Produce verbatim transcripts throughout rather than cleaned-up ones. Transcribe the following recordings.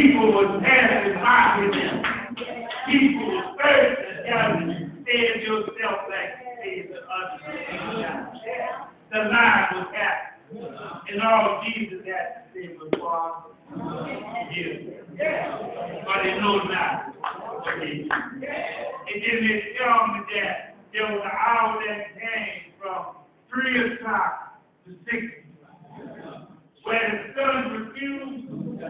People was passing by with him. People was thirsty, telling save yourself like you saved the others. The line was happening. And all Jesus had to say was, Father, forgive. But they know not what they do. And then they tell me that there was an hour that came from three o'clock to six o'clock, where the sun refused,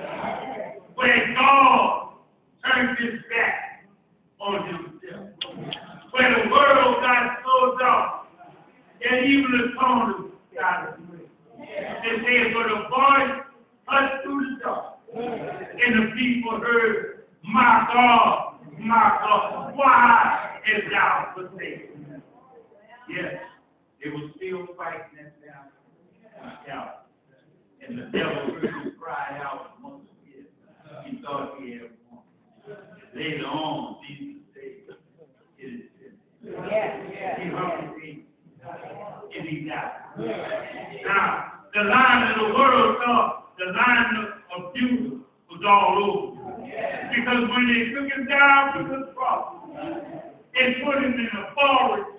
where God turned his back on himself, where the world got so dark that even the corners got away. They said, but a voice cut through the dark, and the people heard, my God, my God, why hast thou forsaken me? Yes, they were still fighting that down. And the devil heard him cry out among the kids. He thought he had won. Later on, Jesus said, it is finished. Yeah, yeah. He hung his and he died. Now, the line of the world thought the line of, of Judah was all over. Because when they took him down to the cross, they put him in a forest.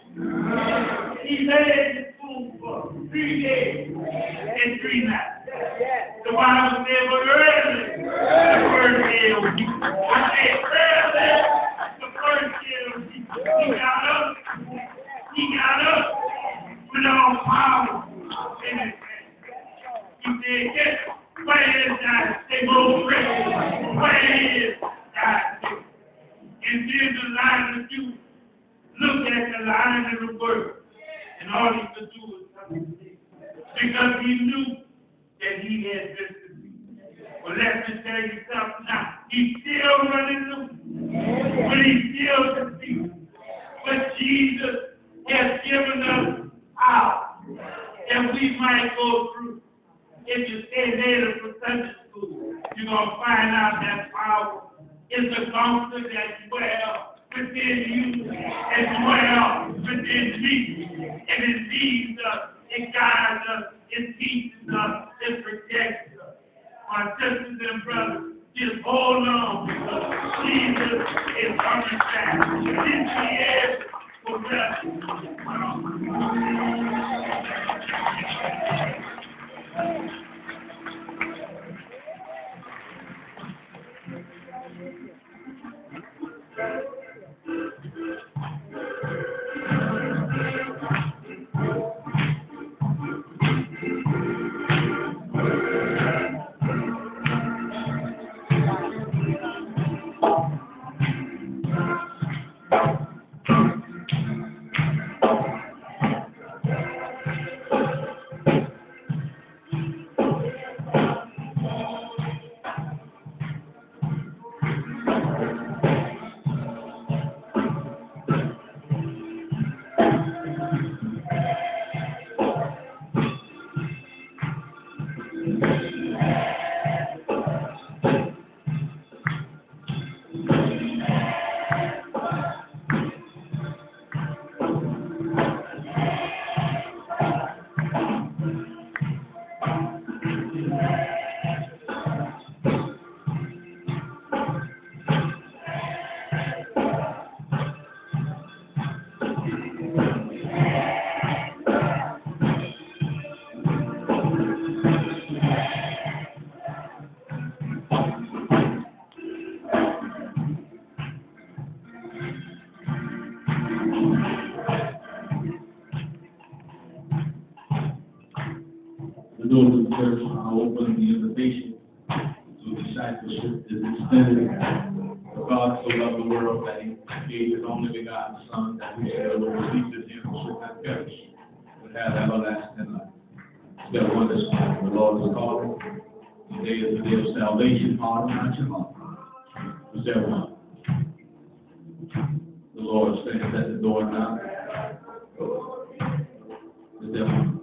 He lay in the tomb for three days and three nights. The Bible said, but early, the first day of the week. I said, early, the first day of the week. He got up. He got up with all power in his hand. He said, yes, where is thy stable rest? Where is thy stable? And then the line of Judah looked at the line of the word, and all he could do was come and see. Because he knew that he had been defeated. Well, let me tell you something now. He's still running loose, but he's still defeated. But Jesus has given us power that we might go through. If you stay later for Sunday school, you're going to find out that power is a comfort that dwells within you, as well within me. And it leads us, it guides us, it teaches us, it protects us. My sisters and brothers, just hold on because Jesus is coming back. This is for us. The doors of the church are open. The invitation to discipleship is extended. For God so loved the world that he gave his only begotten Son, that whosoever receives of him should not perish, but have everlasting life. Step one this morning, the Lord is calling. Today is the day of salvation. Pardon not your heart. Step one. The Lord stands at the door now. Step one.